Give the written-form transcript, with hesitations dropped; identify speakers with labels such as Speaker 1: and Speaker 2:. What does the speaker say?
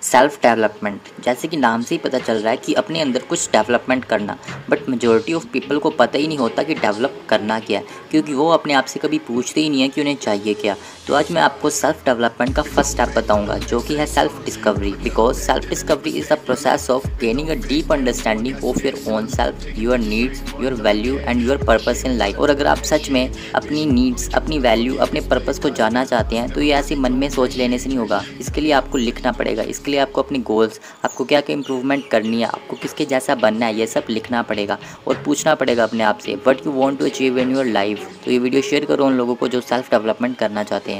Speaker 1: Self development, जैसे कि नाम से ही पता चल रहा है कि अपने अंदर कुछ डेवलपमेंट करना। बट मेजॉरिटी ऑफ पीपल को पता ही नहीं होता कि डेवलप करना क्या है, क्योंकि वो अपने आप से कभी पूछते ही नहीं है कि उन्हें चाहिए क्या। तो आज मैं आपको सेल्फ डेवलपमेंट का फर्स्ट स्टेप बताऊंगा, जो कि है self discovery. Because self discovery is the process of gaining a deep understanding of your own self, your needs, your value and your purpose in life. और अगर आप सच में अपनी नीड्स, अपनी वैल्यू, अपने पर्पस को जानना चाहते हैं तो ये ऐसे मन में सोच लेने से नहीं होगा। इसके लिए आपको लिखना पड़ेगा। इसके लिए आपको अपनी गोल्स, आपको क्या क्या इंप्रूवमेंट करनी है, आपको किसके जैसा बनना है, ये सब लिखना पड़ेगा और पूछना पड़ेगा अपने आप से what you want to achieve in your life. तो ये वीडियो शेयर करो उन लोगों को जो सेल्फ डेवलपमेंट करना चाहते हैं।